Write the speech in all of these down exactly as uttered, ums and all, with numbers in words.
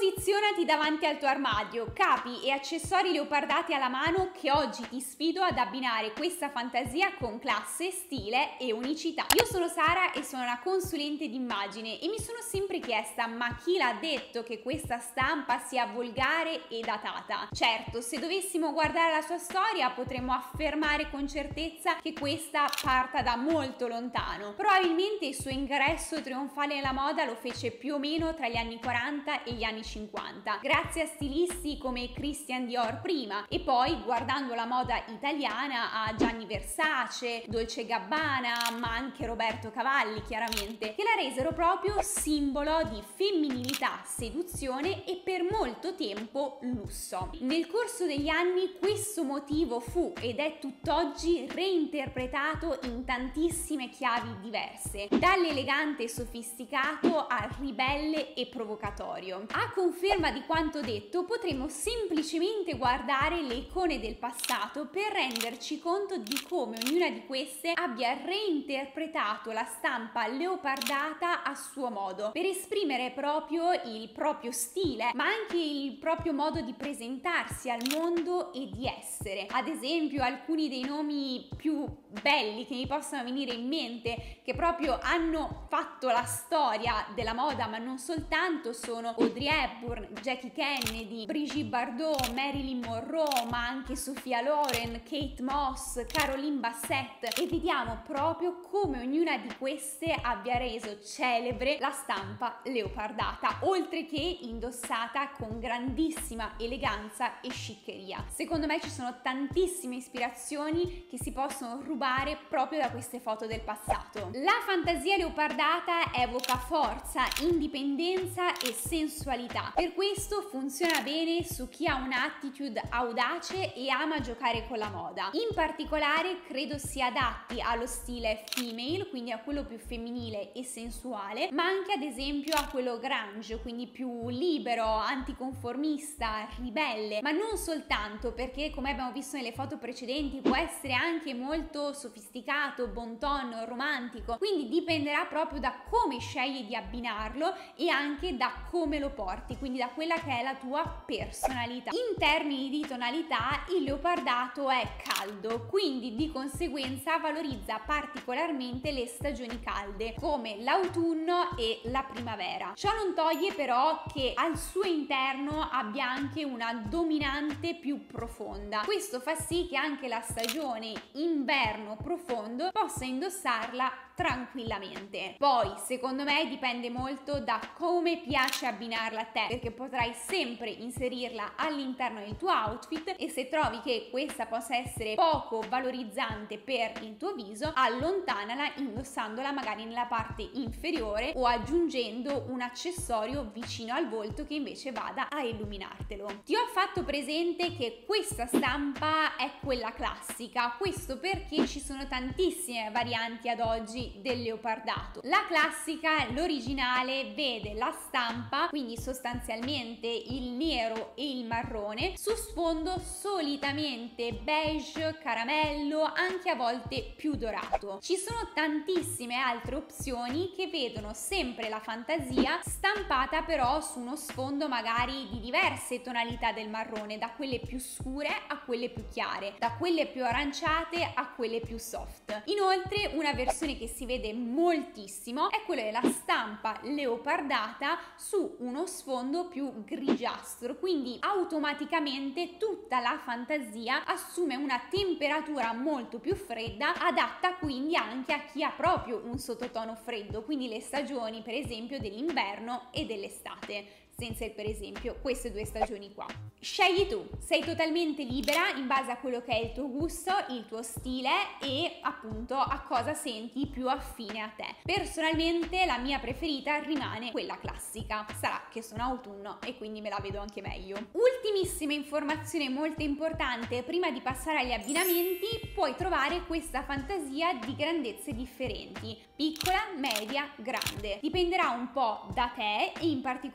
Posizionati davanti al tuo armadio, capi e accessori leopardati alla mano, che oggi ti sfido ad abbinare questa fantasia con classe, stile e unicità. Io sono Sara e sono una consulente d'immagine e mi sono sempre chiesta: ma chi l'ha detto che questa stampa sia volgare e datata? Certo, se dovessimo guardare la sua storia potremmo affermare con certezza che questa parta da molto lontano. Probabilmente il suo ingresso trionfale nella moda lo fece più o meno tra gli anni quaranta e gli anni cinquanta, grazie a stilisti come Christian Dior prima, e poi guardando la moda italiana a Gianni Versace, Dolce Gabbana, ma anche Roberto Cavalli chiaramente, che la resero proprio simbolo di femminilità, seduzione e per molto tempo lusso. Nel corso degli anni questo motivo fu ed è tutt'oggi reinterpretato in tantissime chiavi diverse, dall'elegante e sofisticato al ribelle e provocatorio. A conferma di quanto detto, potremo semplicemente guardare le icone del passato per renderci conto di come ognuna di queste abbia reinterpretato la stampa leopardata a suo modo, per esprimere proprio il proprio stile, ma anche il proprio modo di presentarsi al mondo e di essere. Ad esempio, alcuni dei nomi più belli che mi possono venire in mente, che proprio hanno fatto la storia della moda, ma non soltanto, sono Audrey Hepburn, Jackie Kennedy, Brigitte Bardot, Marilyn Monroe, ma anche Sophia Loren, Kate Moss, Caroline Bassett, e vediamo proprio come ognuna di queste abbia reso celebre la stampa leopardata, oltre che indossata con grandissima eleganza e sciccheria. Secondo me ci sono tantissime ispirazioni che si possono rubare proprio da queste foto del passato. La fantasia leopardata evoca forza, indipendenza e sensualità. Per questo funziona bene su chi ha un'attitude audace e ama giocare con la moda. In particolare credo si adatti allo stile female, quindi a quello più femminile e sensuale, ma anche ad esempio a quello grunge, quindi più libero, anticonformista, ribelle, ma non soltanto, perché come abbiamo visto nelle foto precedenti può essere anche molto sofisticato, bon ton, romantico, quindi dipenderà proprio da come scegli di abbinarlo e anche da come lo porti, quindi da quella che è la tua personalità. In termini di tonalità, il leopardato è caldo, quindi di conseguenza valorizza particolarmente le stagioni calde come l'autunno e la primavera. Ciò non toglie però che al suo interno abbia anche una dominante più profonda. Questo fa sì che anche la stagione inverno profondo possa indossarla tranquillamente. Poi secondo me dipende molto da come piace abbinarla a te, perché potrai sempre inserirla all'interno del tuo outfit e se trovi che questa possa essere poco valorizzante per il tuo viso, allontanala indossandola magari nella parte inferiore o aggiungendo un accessorio vicino al volto che invece vada a illuminartelo. Ti ho fatto presente che questa stampa è quella classica, questo perché ci sono tantissime varianti ad oggi del leopardato. La classica, l'originale, vede la stampa, quindi sostanzialmente il nero e il marrone, su sfondo solitamente beige, caramello, anche a volte più dorato. Ci sono tantissime altre opzioni che vedono sempre la fantasia stampata però su uno sfondo magari di diverse tonalità del marrone, da quelle più scure a quelle più chiare, da quelle più aranciate a quelle più soft. Inoltre una versione che si vede moltissimo è quella della stampa leopardata su uno sfondo più grigiastro, quindi automaticamente tutta la fantasia assume una temperatura molto più fredda, adatta quindi anche a chi ha proprio un sottotono freddo, quindi le stagioni per esempio dell'inverno e dell'estate, senza il per esempio queste due stagioni qua. Scegli tu, sei totalmente libera in base a quello che è il tuo gusto, il tuo stile e appunto a cosa senti più affine a te. Personalmente la mia preferita rimane quella classica, sarà che sono autunno e quindi me la vedo anche meglio. Ultimissima informazione molto importante prima di passare agli abbinamenti: puoi trovare questa fantasia di grandezze differenti, piccola, media, grande. Dipenderà un po' da te e in particolar modo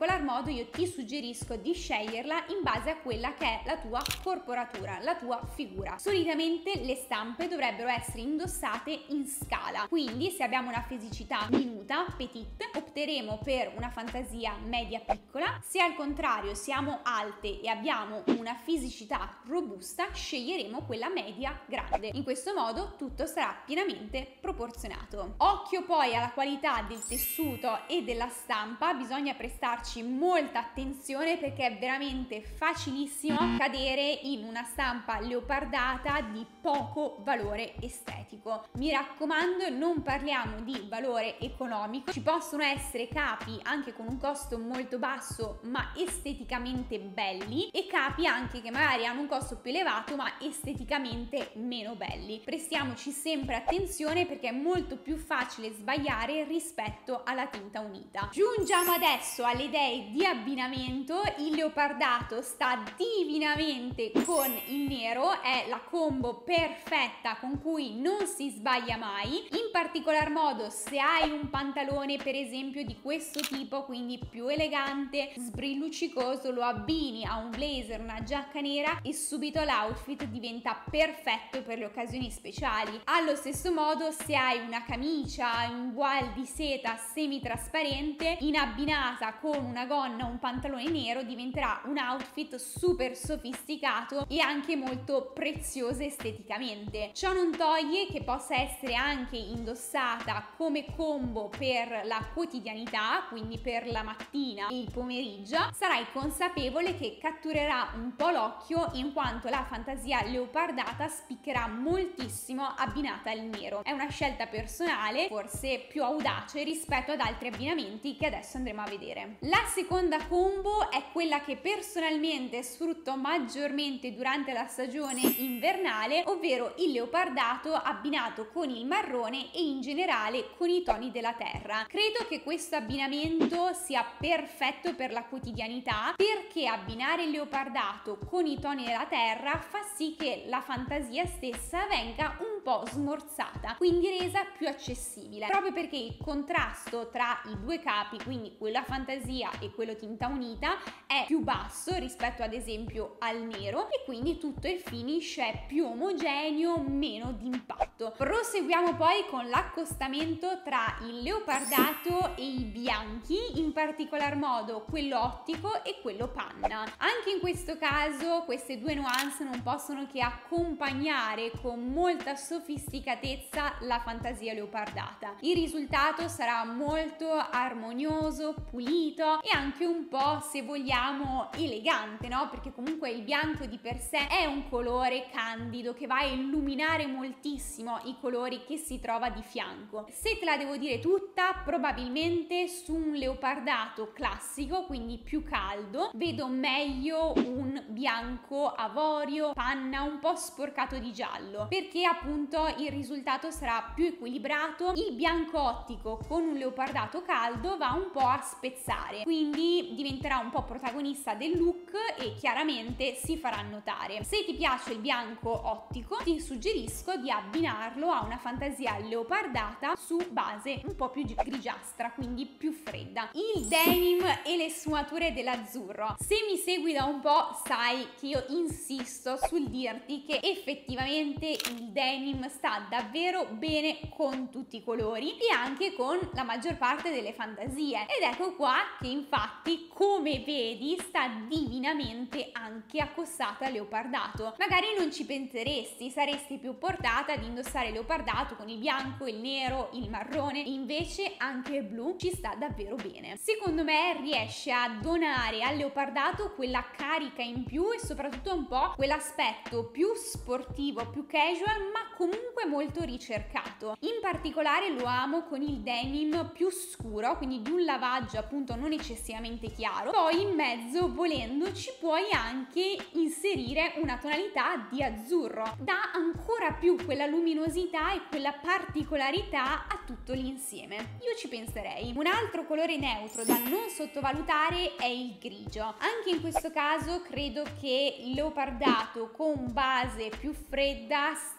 modo io ti suggerisco di sceglierla in base a quella che è la tua corporatura, la tua figura. Solitamente le stampe dovrebbero essere indossate in scala, quindi se abbiamo una fisicità minuta, petite, opteremo per una fantasia media piccola. Se al contrario siamo alte e abbiamo una fisicità robusta, sceglieremo quella media grande. In questo modo tutto sarà pienamente proporzionato. Occhio poi alla qualità del tessuto e della stampa, bisogna prestarci molta attenzione perché è veramente facilissimo cadere in una stampa leopardata di poco valore estetico. Mi raccomando, non parliamo di valore economico, ci possono essere capi anche con un costo molto basso ma esteticamente belli e capi anche che magari hanno un costo più elevato ma esteticamente meno belli. Prestiamoci sempre attenzione perché è molto più facile sbagliare rispetto alla tinta unita. Giungiamo adesso alle idee di abbinamento. Il leopardato sta divinamente con il nero, è la combo perfetta con cui non si sbaglia mai. In particolar modo se hai un pantalone per esempio di questo tipo, quindi più elegante, sbrilluccicoso, lo abbini a un blazer, una giacca nera e subito l'outfit diventa perfetto per le occasioni speciali. Allo stesso modo se hai una camicia in voile di seta semi-trasparente in abbinata con una gonna o un pantalone nero diventerà un outfit super sofisticato e anche molto prezioso esteticamente. Ciò non toglie che possa essere anche indossata come combo per la quotidianità, quindi per la mattina e il pomeriggio. Sarai consapevole che catturerà un po' l'occhio in quanto la fantasia leopardata spiccherà moltissimo abbinata al nero. È una scelta personale, forse più audace rispetto ad altri abbinamenti che adesso andremo a vedere. La seconda combo è quella che personalmente sfrutto maggiormente durante la stagione invernale, ovvero il leopardato abbinato con il marrone e in generale con i toni della terra. Credo che questo abbinamento sia perfetto per la quotidianità perché abbinare il leopardato con i toni della terra fa sì che la fantasia stessa venga un po' smorzata, quindi resa più accessibile, proprio perché il contrasto tra i due capi, quindi quello a fantasia e quello tinta unita, è più basso rispetto ad esempio al nero e quindi tutto il finish è più omogeneo, meno d'impatto. Proseguiamo poi con l'accostamento tra il leopardato e i bianchi, in particolar modo quello ottico e quello panna. Anche in questo caso queste due nuance non possono che accompagnare con molta sofisticatezza la fantasia leopardata. Il risultato sarà molto armonioso, pulito e anche un po', se vogliamo, elegante, no? Perché comunque il bianco di per sé è un colore candido che va a illuminare moltissimo i colori che si trova di fianco. Se te la devo dire tutta, probabilmente su un leopardato classico, quindi più caldo, vedo meglio un bianco avorio, panna, un po' sporcato di giallo, perché appunto il risultato sarà più equilibrato. Il bianco ottico con un leopardato caldo va un po' a spezzare, quindi diventerà un po' protagonista del look e chiaramente si farà notare. Se ti piace il bianco ottico, ti suggerisco di abbinarlo a una fantasia leopardata su base un po' più grigiastra, quindi più fredda. Il denim e le sfumature dell'azzurro. Se mi segui da un po' sai che io insisto sul dirti che effettivamente il denim sta davvero bene con tutti i colori e anche con la maggior parte delle fantasie, ed ecco qua che infatti, come vedi, sta divinamente anche accostata al leopardato. Magari non ci penseresti, saresti più portata ad indossare leopardato con il bianco, il nero, il marrone, invece anche il blu ci sta davvero bene. Secondo me riesce a donare al leopardato quella carica in più e soprattutto un po' quell'aspetto più sportivo, più casual, ma comunque molto ricercato. In particolare lo amo con il denim più scuro, quindi di un lavaggio appunto non eccessivamente chiaro. Poi in mezzo, volendo, ci puoi anche inserire una tonalità di azzurro, dà ancora più quella luminosità e quella particolarità a tutto l'insieme. Io ci penserei. Un altro colore neutro da non sottovalutare è il grigio. Anche in questo caso credo che il leopardato con base più fredda stia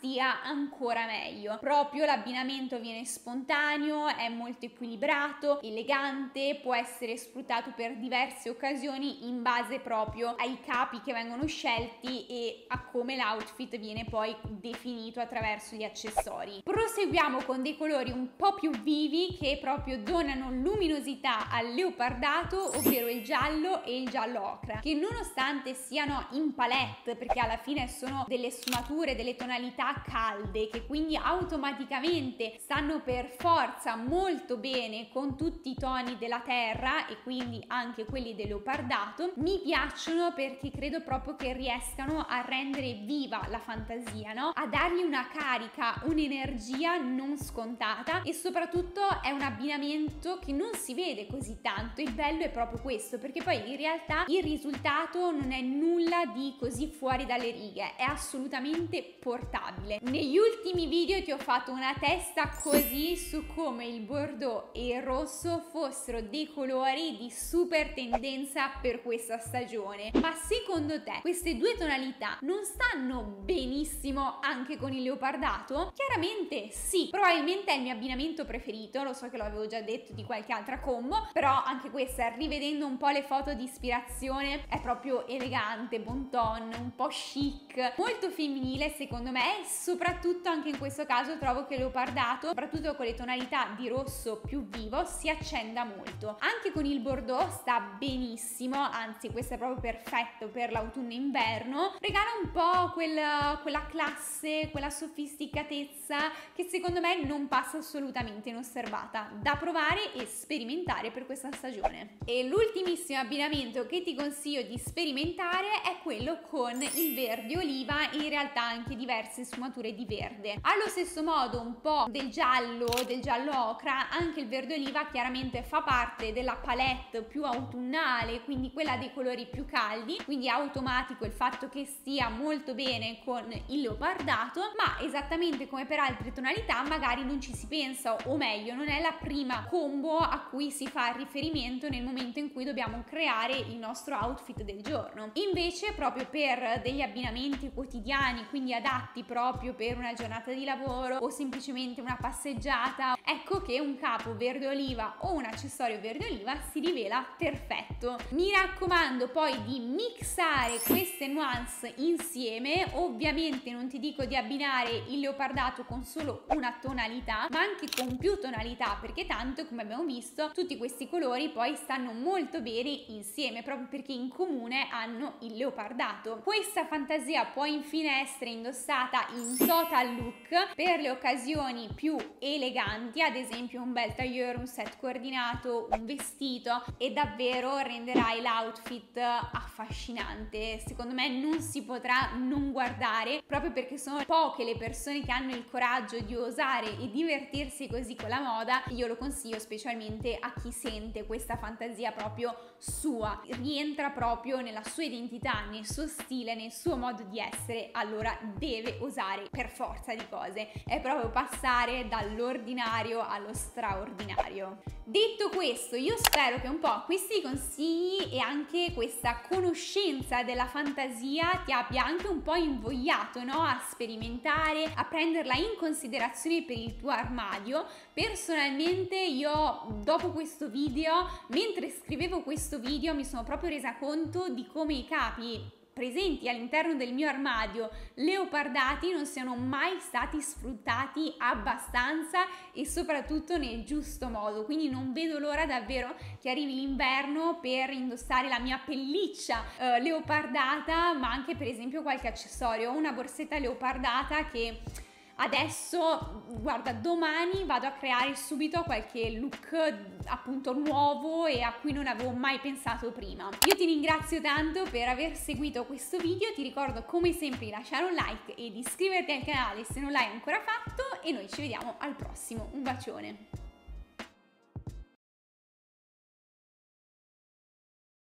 ancora meglio. Proprio l'abbinamento viene spontaneo, è molto equilibrato, elegante, può essere sfruttato per diverse occasioni in base proprio ai capi che vengono scelti e a come l'outfit viene poi definito attraverso gli accessori. Proseguiamo con dei colori un po' più vivi che proprio donano luminosità al leopardato, ovvero il giallo e il giallo ocra, che nonostante siano in palette, perché alla fine sono delle sfumature, delle tonalità calde, che quindi automaticamente stanno per forza molto bene con tutti i toni della terra e quindi anche quelli del leopardato, mi piacciono perché credo proprio che riescano a rendere viva la fantasia, no? A dargli una carica, un'energia non scontata, e soprattutto è un abbinamento che non si vede così tanto. Il bello è proprio questo, perché poi in realtà il risultato non è nulla di così fuori dalle righe, è assolutamente portabile. Negli ultimi video ti ho fatto una testa così su come il bordeaux e il rosso fossero dei colori di super tendenza per questa stagione, ma secondo te queste due tonalità non stanno benissimo anche con il leopardato? Chiaramente sì, probabilmente è il mio abbinamento preferito, lo so che lo avevo già detto di qualche altra combo, però anche questa, rivedendo un po' le foto di ispirazione, è proprio elegante, bon ton, un po' chic, molto femminile secondo me, e soprattutto anche in questo caso trovo che il leopardato, soprattutto con le tonalità di rosso più vivo, si accenda molto. Anche con il bordeaux sta benissimo, anzi questo è proprio perfetto per l'autunno e inverno, regala un po' quel, quella classe, quella sofisticatezza che secondo me non passa assolutamente inosservata, da provare e sperimentare per questa stagione. E l'ultimissimo abbinamento che ti consiglio di sperimentare è quello con il verde oliva, in realtà anche diverse sfumature di verde. Allo stesso modo un po' del giallo, del giallo ocra, anche il verde oliva chiaramente fa parte della palette più autunnale, quindi quella dei colori più caldi, quindi è automatico il fatto che stia molto bene con il leopardato, ma esattamente come per altre tonalità magari non ci si pensa, o meglio non è la prima combo a cui si fa riferimento nel momento in cui dobbiamo creare il nostro outfit del giorno. Invece proprio per degli abbinamenti quotidiani, quindi adatti proprio per una giornata di lavoro o semplicemente una passeggiata, ecco che un capo verde oliva o un accessorio verde oliva si rivela perfetto. Mi raccomando poi di mixare queste nuance insieme, ovviamente non ti dico di abbinare il leopardato con solo una tonalità, ma anche con più tonalità, perché tanto come abbiamo visto tutti questi colori poi stanno molto bene insieme, proprio perché in comune hanno il leopardato. Questa fantasia può infine essere indossata in total look per le occasioni più eleganti, ad esempio un bel tailleur, un set coordinato, un vestito, e davvero renderai l'outfit affascinante. Secondo me non si potrà non guardare, proprio perché sono poche le persone che hanno il coraggio di osare e divertirsi così con la moda. Io lo consiglio specialmente a chi sente questa fantasia proprio sua, rientra proprio nella sua identità, nel suo stile, nel suo modo di essere, allora deve osare per forza di cose, è proprio passare dall'ordinario allo straordinario. Detto questo, io spero che un po' questi consigli e anche questa conoscenza della fantasia ti abbia anche un po' invogliato, no? A sperimentare, a prenderla in considerazione per il tuo armadio. Personalmente io dopo questo video, mentre scrivevo questo video, mi sono proprio resa conto di come i capi presenti all'interno del mio armadio leopardati non siano mai stati sfruttati abbastanza e soprattutto nel giusto modo, quindi non vedo l'ora davvero che arrivi l'inverno per indossare la mia pelliccia eh, leopardata, ma anche per esempio qualche accessorio. Ho una borsetta leopardata che adesso, guarda, domani vado a creare subito qualche look appunto nuovo e a cui non avevo mai pensato prima. Io ti ringrazio tanto per aver seguito questo video, ti ricordo come sempre di lasciare un like e di iscriverti al canale se non l'hai ancora fatto, e noi ci vediamo al prossimo. Un bacione!